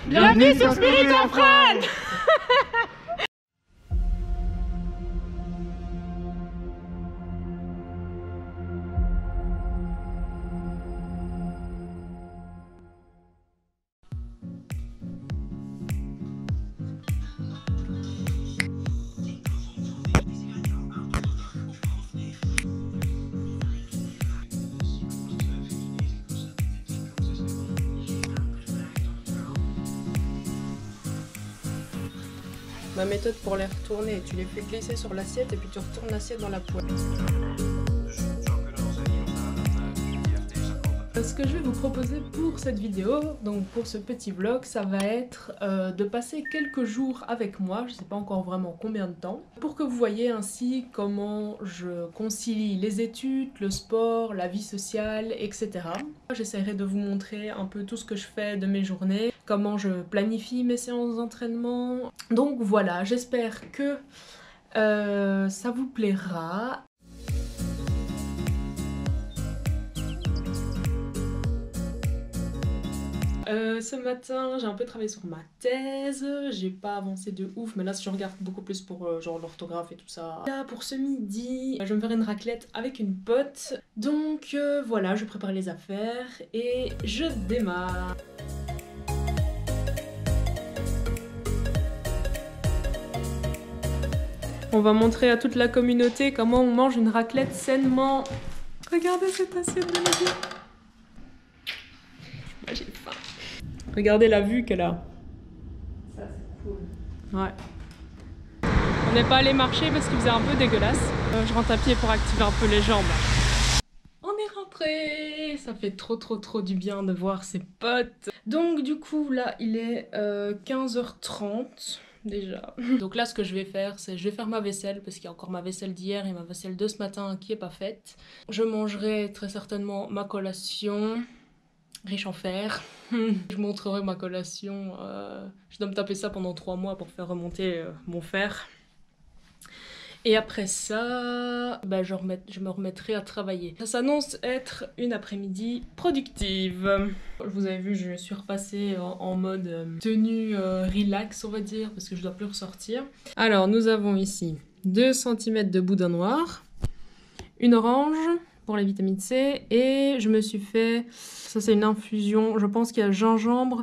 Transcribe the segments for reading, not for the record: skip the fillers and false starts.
Bienvenue sur Spirit en France. Ma méthode pour les retourner, tu les fais glisser sur l'assiette et puis tu retournes l'assiette dans la poêle. Ce que je vais vous proposer pour cette vidéo, donc pour ce petit vlog, ça va être de passer quelques jours avec moi, je ne sais pas encore vraiment combien de temps, pour que vous voyez ainsi comment je concilie les études, le sport, la vie sociale, etc. J'essaierai de vous montrer un peu tout ce que je fais de mes journées, comment je planifie mes séances d'entraînement. Donc voilà, j'espère que ça vous plaira. Ce matin, j'ai un peu travaillé sur ma thèse, j'ai pas avancé de ouf, mais là je regarde beaucoup plus pour genre l'orthographe et tout ça. Là pour ce midi, je vais me faire une raclette avec une pote. Donc voilà, je prépare les affaires et je démarre. On va montrer à toute la communauté comment on mange une raclette sainement. Regardez cette assiette de Nadia. Moi j'ai faim. Regardez la vue qu'elle a. Ça c'est cool. Ouais. On n'est pas allé marcher parce qu'il faisait un peu dégueulasse. Je rentre à pied pour activer un peu les jambes. On est rentré. Ça fait trop du bien de voir ses potes. Donc du coup là il est 15h30 déjà. Donc là ce que je vais faire c'est je vais faire ma vaisselle parce qu'il y a encore ma vaisselle d'hier et ma vaisselle de ce matin qui est pas faite. Je mangerai très certainement ma collation. Riche en fer. Je montrerai ma collation. Je dois me taper ça pendant 3 mois pour faire remonter mon fer. Et après ça, bah, je me remettrai à travailler. Ça s'annonce être une après-midi productive. Vous avez vu, je suis repassée en mode tenue relax, on va dire, parce que je dois plus ressortir. Alors, nous avons ici 2 cm de boudin noir, une orange pour la vitamine C, et je me suis fait, ça c'est une infusion, je pense qu'il y a gingembre,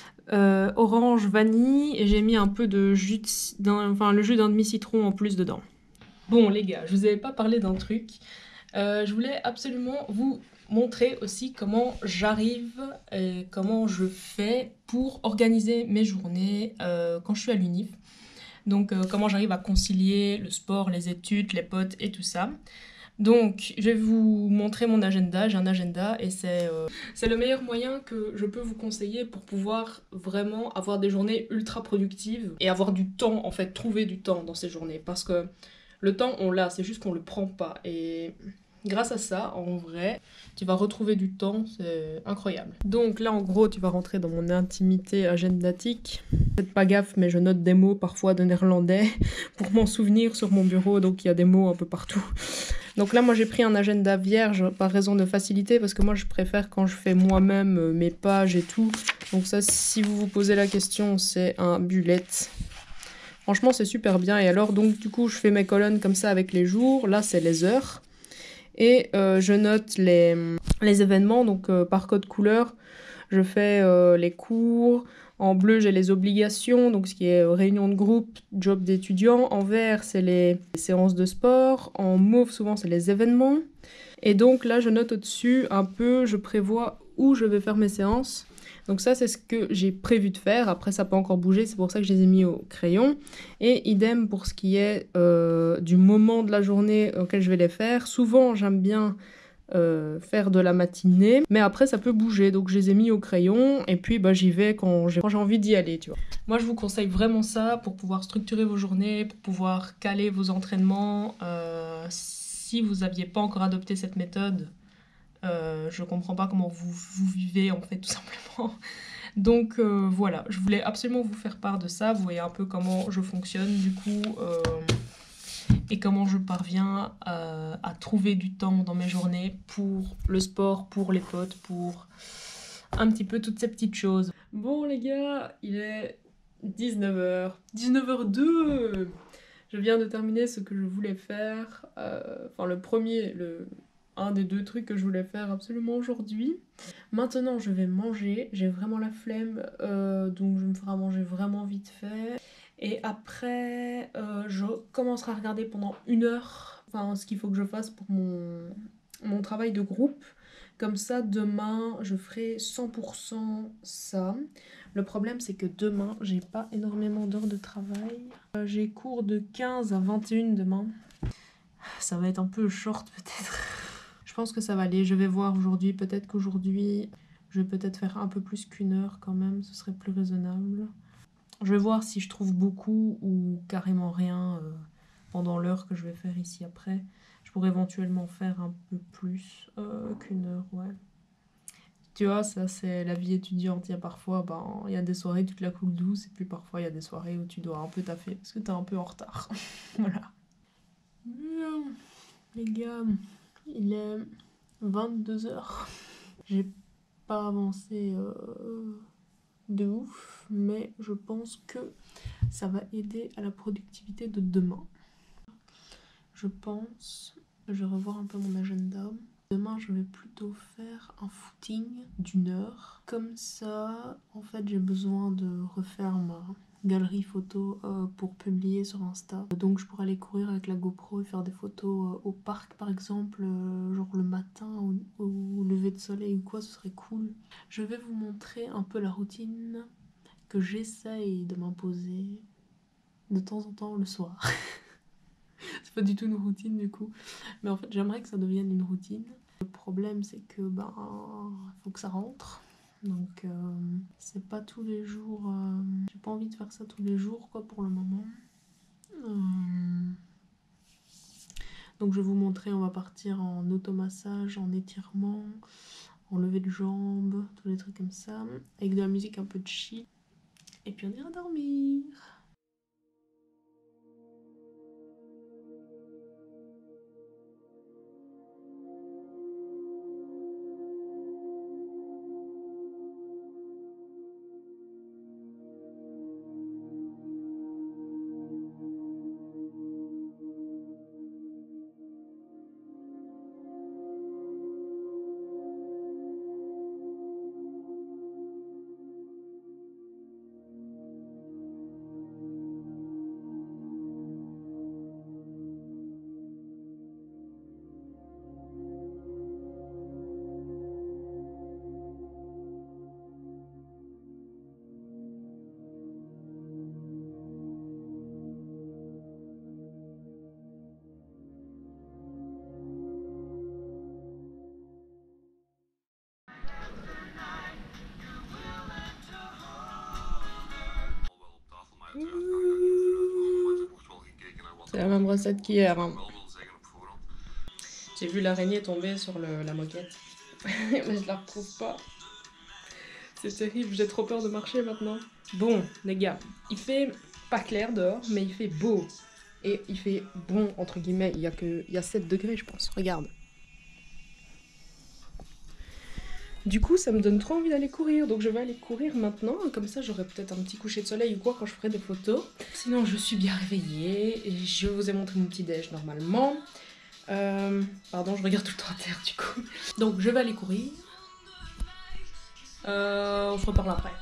orange, vanille, et j'ai mis un peu de jus, le jus d'un demi-citron en plus dedans. Bon les gars, je vous avais pas parlé d'un truc, je voulais absolument vous montrer aussi comment j'arrive, comment je fais pour organiser mes journées quand je suis à l'UNIF. Donc comment j'arrive à concilier le sport, les études, les potes et tout ça. Donc, je vais vous montrer mon agenda, j'ai un agenda et c'est le meilleur moyen que je peux vous conseiller pour pouvoir vraiment avoir des journées ultra productives et avoir du temps, en fait, trouver du temps dans ces journées. Parce que le temps, on l'a, c'est juste qu'on le prend pas. Et grâce à ça, en vrai, tu vas retrouver du temps, c'est incroyable. Donc là, en gros, tu vas rentrer dans mon intimité agendatique. Faites pas gaffe, mais je note des mots parfois de néerlandais pour m'en souvenir sur mon bureau, donc il y a des mots un peu partout. Donc là, moi, j'ai pris un agenda vierge par raison de facilité, parce que moi, je préfère quand je fais moi-même mes pages et tout. Donc ça, si vous vous posez la question, c'est un bullet. Franchement, c'est super bien. Et alors, donc, du coup, je fais mes colonnes comme ça avec les jours. Là, c'est les heures. Et je note les événements, donc par code couleur. Je fais les cours. En bleu, j'ai les obligations, donc ce qui est réunion de groupe, job d'étudiant. En vert, c'est les séances de sport. En mauve, souvent, c'est les événements. Et donc là, je note au-dessus un peu, je prévois où je vais faire mes séances. Donc ça, c'est ce que j'ai prévu de faire. Après, ça n'a pas encore bougé, c'est pour ça que je les ai mis au crayon. Et idem pour ce qui est du moment de la journée auquel je vais les faire. Souvent, j'aime bien faire de la matinée, mais après ça peut bouger, donc je les ai mis au crayon et puis bah, j'y vais quand j'ai envie d'y aller, tu vois. Moi je vous conseille vraiment ça pour pouvoir structurer vos journées, pour pouvoir caler vos entraînements. Si vous n'aviez pas encore adopté cette méthode, je comprends pas comment vous vivez en fait tout simplement. Donc voilà, je voulais absolument vous faire part de ça, vous voyez un peu comment je fonctionne du coup. Et comment je parviens à trouver du temps dans mes journées pour le sport, pour les potes, pour un petit peu toutes ces petites choses. Bon les gars, il est 19h. 19h02. Je viens de terminer ce que je voulais faire. Enfin un des deux trucs que je voulais faire absolument aujourd'hui. Maintenant je vais manger. J'ai vraiment la flemme. Donc je me ferai manger vraiment vite fait. Et après, je commencerai à regarder pendant 1 heure, enfin, ce qu'il faut que je fasse pour mon travail de groupe. Comme ça, demain, je ferai 100% ça. Le problème, c'est que demain, j'ai pas énormément d'heures de travail. J'ai cours de 15 à 21 demain. Ça va être un peu short, peut-être. Je pense que ça va aller. Je vais voir aujourd'hui. Peut-être qu'aujourd'hui, je vais peut-être faire un peu plus qu'1 heure quand même. Ce serait plus raisonnable. Je vais voir si je trouve beaucoup ou carrément rien pendant l'heure que je vais faire ici après. Je pourrais éventuellement faire un peu plus qu'1 heure, ouais. Tu vois, ça c'est la vie étudiante. Il y a parfois, il y a des soirées où tu te la coules douce et puis parfois il y a des soirées où tu dois un peu taffer parce que t'es un peu en retard. Voilà. Les gars, il est 22h. J'ai pas avancé de ouf, mais je pense que ça va aider à la productivité de demain. Je pense que je vais revoir un peu mon agenda. Demain, je vais plutôt faire un footing d'1 heure. Comme ça, en fait, j'ai besoin de refaire ma galerie photo pour publier sur Insta. Donc, je pourrais aller courir avec la GoPro et faire des photos au parc, par exemple, genre le matin au lever de soleil ou quoi, ce serait cool. Je vais vous montrer un peu la routine que j'essaye de m'imposer de temps en temps le soir. C'est pas du tout une routine du coup, mais en fait j'aimerais que ça devienne une routine. Le problème c'est que faut que ça rentre, donc c'est pas tous les jours, j'ai pas envie de faire ça tous les jours quoi pour le moment. Donc je vais vous montrer, on va partir en automassage, en étirement, en levée de jambes, tous les trucs comme ça, avec de la musique un peu chill, et puis on ira dormir. C'est la même recette qu'hier. Hein. J'ai vu l'araignée tomber sur la moquette. Mais je la retrouve pas. C'est terrible, j'ai trop peur de marcher maintenant. Bon, les gars, il fait pas clair dehors, mais il fait beau. Et il fait bon, entre guillemets, il y a 7 degrés, je pense. Regarde. Du coup, ça me donne trop envie d'aller courir, donc je vais aller courir maintenant. Comme ça, j'aurai peut-être un petit coucher de soleil ou quoi quand je ferai des photos. Sinon, je suis bien réveillée. Et je vous ai montré mon petit déj normalement. Pardon, je regarde tout le temps à terre du coup. Donc, je vais aller courir. On se reparle après.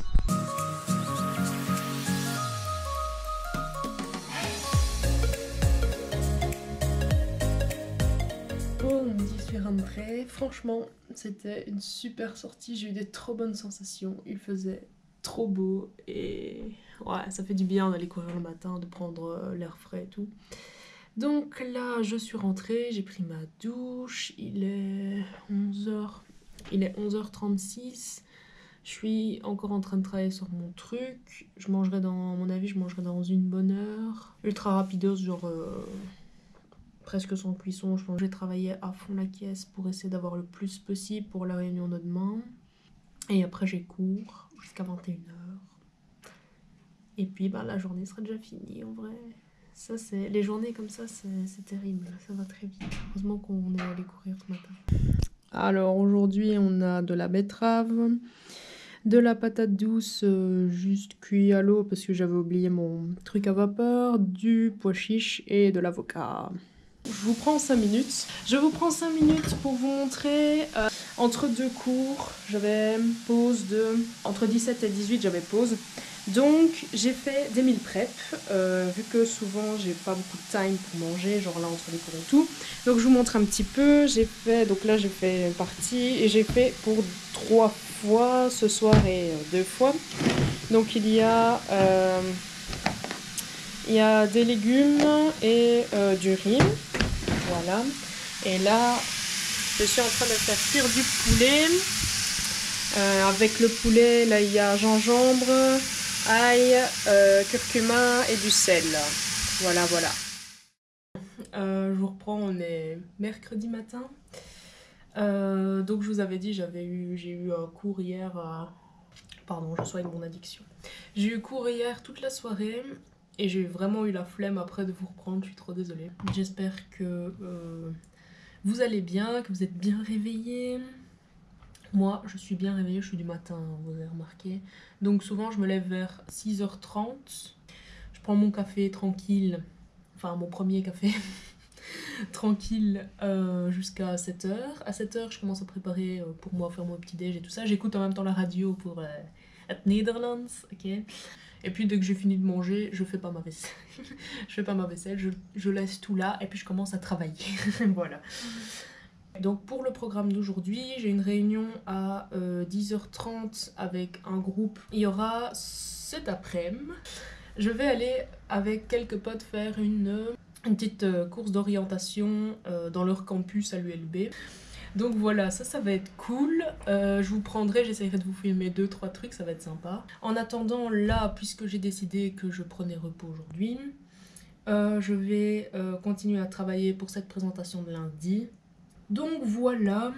Bon, j'y suis rentrée. Franchement, c'était une super sortie. J'ai eu des trop bonnes sensations. Il faisait trop beau et ouais, ça fait du bien d'aller courir le matin, de prendre l'air frais et tout. Donc là, je suis rentrée, j'ai pris ma douche. Il est 11h. Il est 11h36. Je suis encore en train de travailler sur mon truc. Je mangerai à mon avis, je mangerai dans une bonne heure. Ultra rapidos, genre presque sans cuisson. Je pense que je vais travailler à fond la caisse pour essayer d'avoir le plus possible pour la réunion de demain. Et après j'ai cours jusqu'à 21h. Et puis la journée sera déjà finie en vrai. Ça, les journées comme ça, c'est terrible. Ça va très vite. Heureusement qu'on est allé courir ce matin. Alors aujourd'hui on a de la betterave, de la patate douce juste cuit à l'eau parce que j'avais oublié mon truc à vapeur, du pois chiche et de l'avocat. Je vous prends 5 minutes. Je vous prends 5 minutes pour vous montrer entre deux cours, j'avais pause de... Entre 17 et 18 j'avais pause. Donc j'ai fait des meal prep, vu que souvent j'ai pas beaucoup de time pour manger, genre là entre les cours et tout. Donc je vous montre un petit peu, j'ai fait, donc là j'ai fait une partie et j'ai fait pour 3 fois ce soir et 2 fois. Donc il y a des légumes et du riz, voilà. Et là je suis en train de faire cuire du poulet. Avec le poulet, là il y a gingembre, ail, curcuma et du sel. Voilà, voilà. Je vous reprends, on est mercredi matin. Donc je vous avais dit, j'ai eu un cours hier. Pardon, je soigne mon addiction. J'ai eu cours hier toute la soirée et j'ai vraiment eu la flemme après de vous reprendre. Je suis trop désolée. J'espère que vous allez bien, que vous êtes bien réveillés. Moi, je suis bien réveillée, je suis du matin, vous avez remarqué. Donc souvent, je me lève vers 6h30. Je prends mon café tranquille, enfin mon premier café, tranquille jusqu'à 7h. À 7h, je commence à préparer pour moi, faire mon petit déj et tout ça. J'écoute en même temps la radio pour être Netherlands, ok. Et puis dès que j'ai fini de manger, je fais pas ma vaisselle. Je fais pas ma vaisselle, je laisse tout là et puis je commence à travailler. Voilà. Donc pour le programme d'aujourd'hui, j'ai une réunion à 10h30 avec un groupe. Il y aura cet après-midi. Je vais aller avec quelques potes faire une petite course d'orientation dans leur campus à l'ULB. Donc voilà, ça va être cool. Je vous prendrai, j'essaierai de vous filmer 2-3 trucs, ça va être sympa. En attendant, là, puisque j'ai décidé que je prenais repos aujourd'hui, je vais continuer à travailler pour cette présentation de lundi. Donc voilà.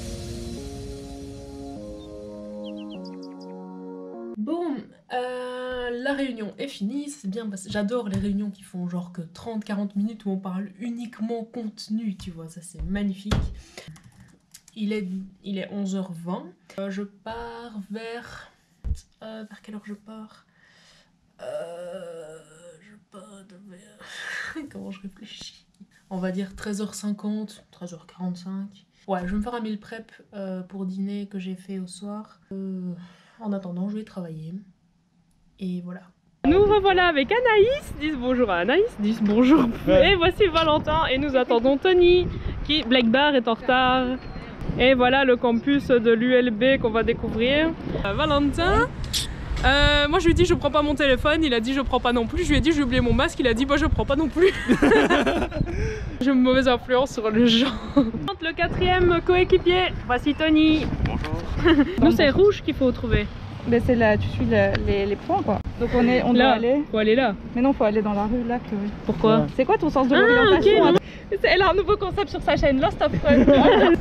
Bon, la réunion est finie, c'est bien parce que j'adore les réunions qui font genre que 30-40 minutes où on parle uniquement contenu, tu vois, ça c'est magnifique. Il est 11h20. Je pars vers... vers quelle heure je pars? Je pars vers... Comment je réfléchis? On va dire 13h50, 13h45. Ouais, je vais me faire un meal prep pour dîner que j'ai fait au soir. En attendant, je vais travailler. Et voilà. Nous revoilà avec Anaïs. Dis bonjour à Anaïs. Dis bonjour. Ouais. Et voici Valentin. Et nous attendons Tony, qui, Black Bar, est en retard. Et voilà le campus de l'ULB qu'on va découvrir. Valentin. Moi je lui ai dit je prends pas mon téléphone, il a dit je prends pas non plus, je lui ai dit j'ai oublié mon masque, il a dit bah je prends pas non plus. J'ai une mauvaise influence sur les gens. Le 4e coéquipier, voici Tony. Bonjour. Nous c'est rouge qu'il faut trouver. Ben c'est là, tu suis les points quoi. Donc on là, doit aller. Faut aller là. Mais non, faut aller dans la rue là, Chloé. Pourquoi? Ouais. C'est quoi ton sens de l'orientation? Okay, elle a un nouveau concept sur sa chaîne, Lost of Friends.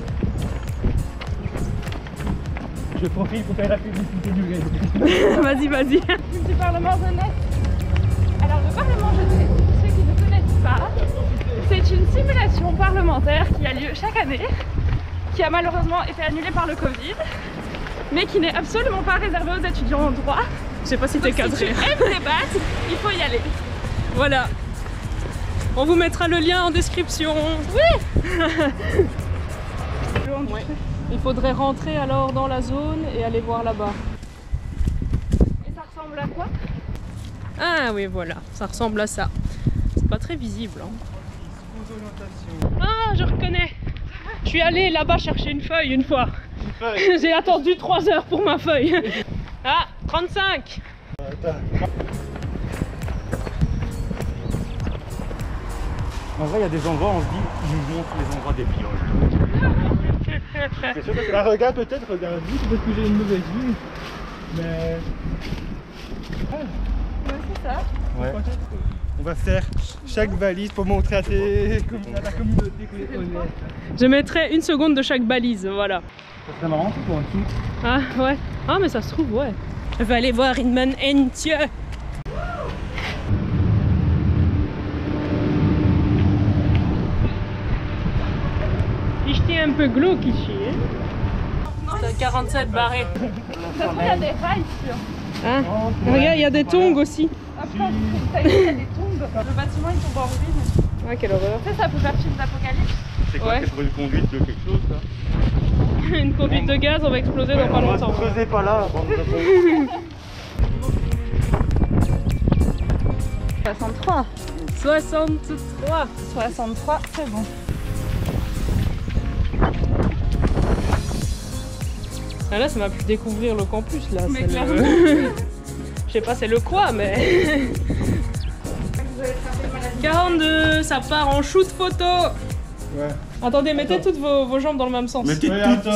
Je profite pour faire la publicité du réseau. Vas-y, vas-y. Du Parlement jeunesse. Alors le Parlement jeunesse, pour ceux qui ne connaissent pas, c'est une simulation parlementaire qui a lieu chaque année, qui a malheureusement été annulée par le Covid, mais qui n'est absolument pas réservée aux étudiants en droit. Je sais pas si t'es cadré. Si tu aimes débattre, il faut y aller. Voilà. On vous mettra le lien en description. Oui. Ouais. Il faudrait rentrer alors dans la zone et aller voir là-bas. Et ça ressemble à quoi? Ah oui, voilà, ça ressemble à ça. C'est pas très visible. Hein. Ah, je reconnais. Je suis allée là-bas chercher une feuille une fois. Une feuille. J'ai attendu 3 heures pour ma feuille. Ah, 35. En vrai, il y a des endroits où on se dit, ils nous montrent les endroits des pioles. C'est sûr que la regarde peut-être, regarde vite parce que j'ai une mauvaise vue. Mais... Ouais, c'est ça. Ouais. On va faire chaque valise pour montrer à la communauté qu'on est honnête. Je mettrai 1 seconde de chaque balise, voilà. Ça serait marrant pour un tout. Ah ouais. Ah mais ça se trouve, ouais. Je vais aller voir Inman Entje. Ich stehe peu glauque ici. C'est à 47 barré. Il y a des rails sur. Hein? Regarde, il y a des tongs aussi. Ah putain, ça y est, il y a des tombes. Le bâtiment il tombe en ruine. Ah, quelle horreur. Tu sais, ça peut faire film d'apocalypse. C'est quoi, Ouais. c'est pour une conduite de quelque chose ça? Une conduite de gaz, on va exploser dans pas longtemps. Creusez pas là, bande de 63. 63. 63, c'est bon. Ah là, ça m'a pu découvrir le campus là. Mais c'est clairement. le... Je sais pas c'est le quoi, mais... 42, ça part en shoot photo. Ouais. Attendez, mettez toutes vos jambes dans le même sens. Mettez toutes.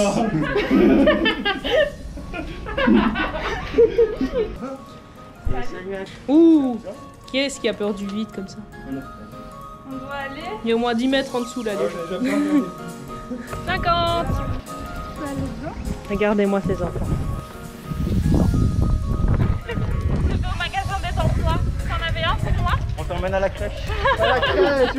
Ouh, qui est-ce qui a peur du vide comme ça? On doit aller. Il y a au moins 10 mètres en dessous là déjà. 50. Regardez-moi ces enfants. Je vais au magasin des emplois. T'en avais un pour moi? On t'emmène à la crèche. À la crèche.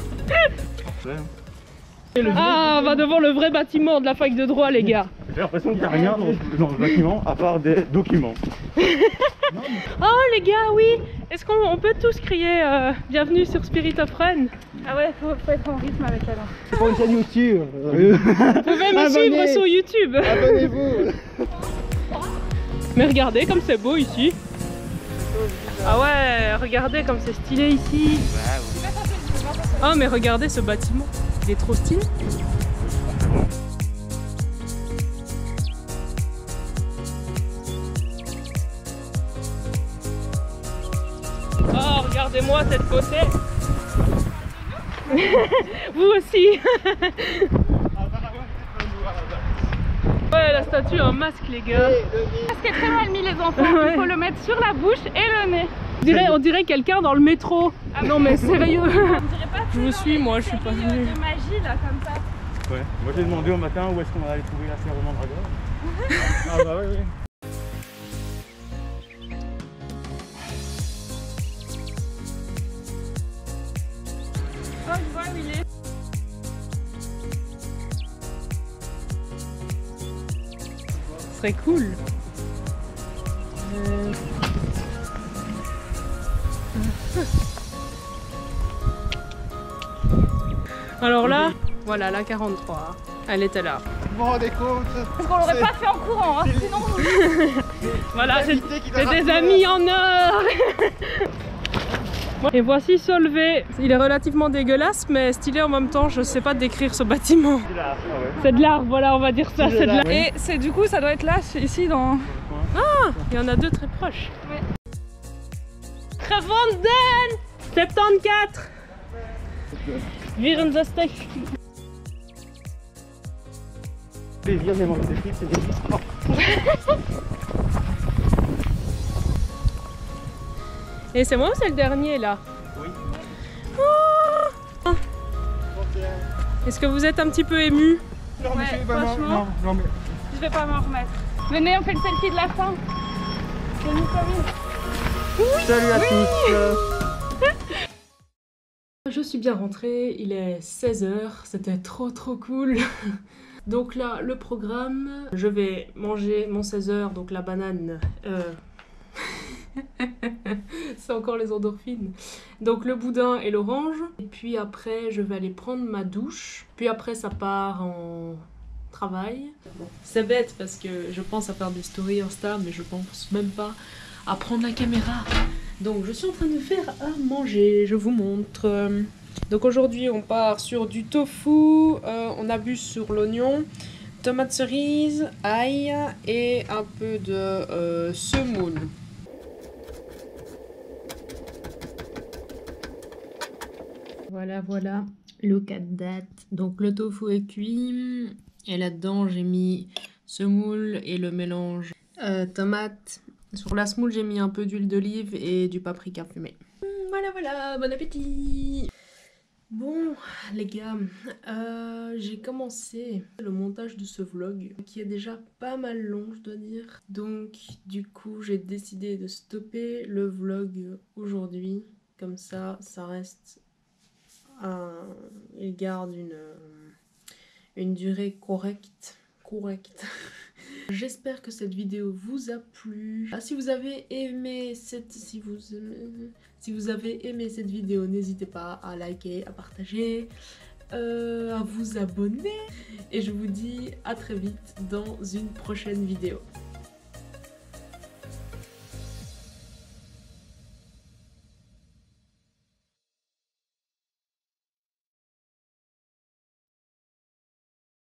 Ah, on va devant le vrai bâtiment de la fac de droit les gars. J'ai l'impression qu'il n'y a rien dans le bâtiment à part des documents. Oh les gars, oui. Est-ce qu'on peut tous crier bienvenue sur Spirit of Run? Ah ouais, faut être en rythme avec elle. C'est pour une chaîne YouTube. Vous pouvez me suivre sur YouTube. Abonnez-vous. Mais regardez comme c'est beau ici. Ah ouais, regardez comme c'est stylé ici. Oh mais regardez ce bâtiment, il est trop stylé. Oh regardez-moi cette beauté. Vous aussi. Ouais, la statue a un masque les gars. Parce qu'il est très mal mis les enfants. Il faut le mettre sur la bouche et le nez. On dirait quelqu'un dans le métro. Ah non mais sérieux. On dirait pas Je vous suis moi, je suis pas venue. de magie là comme ça. Ouais. Moi j'ai demandé au matin où est-ce qu'on allait trouver la sœur de Mandragore. Ah bah oui, oui. Oh, je vois où il est. Ce serait cool. Alors là, voilà la 43. Elle était là. Vous vous rendez compte? Parce qu'on l'aurait pas fait en courant, hein, sinon. Voilà, c'est des amis en or. Et voici Solvay. Il est relativement dégueulasse, mais stylé en même temps. Je sais pas décrire ce bâtiment. C'est là, ah ouais. C'est de l'art, voilà, on va dire ça. C'est de l'art. Et c'est du coup, ça doit être là, ici dans. Ah, il y en a deux très proches. Ouais. Gevonden 74. 64. Plaisir des manques de frites, c'est des biscuits. Et c'est moi ou c'est le dernier là? Oui. Oh. Est-ce que vous êtes un petit peu ému? Non, Ouais, monsieur, vraiment, franchement. non, mais... Je vais pas m'en remettre. Venez, on fait le selfie de la fin. Salut Camille. Salut à tous. Je suis bien rentrée, il est 16h, c'était trop cool. Donc là, le programme, je vais manger mon 16h, donc la banane. C'est encore les endorphines. Donc le boudin et l'orange. Et puis après, je vais aller prendre ma douche. Puis après, ça part en travail. C'est bête parce que je pense à faire des stories Insta, mais je pense même pas à prendre la caméra. Donc je suis en train de faire à manger, je vous montre. Donc aujourd'hui on part sur du tofu, on abuse sur l'oignon, tomates cerises, ail et un peu de semoule. Voilà, look at that. Donc le tofu est cuit et là-dedans j'ai mis semoule et le mélange tomate. Sur la semoule j'ai mis un peu d'huile d'olive et du paprika fumé. Voilà, bon appétit! Bon les gars, j'ai commencé le montage de ce vlog qui est déjà pas mal long je dois dire. Donc du coup j'ai décidé de stopper le vlog aujourd'hui. Comme ça reste il garde une durée correcte. J'espère que cette vidéo vous a plu. Si vous avez aimé cette vidéo, n'hésitez pas à liker, à partager, à vous abonner. Et je vous dis à très vite dans une prochaine vidéo.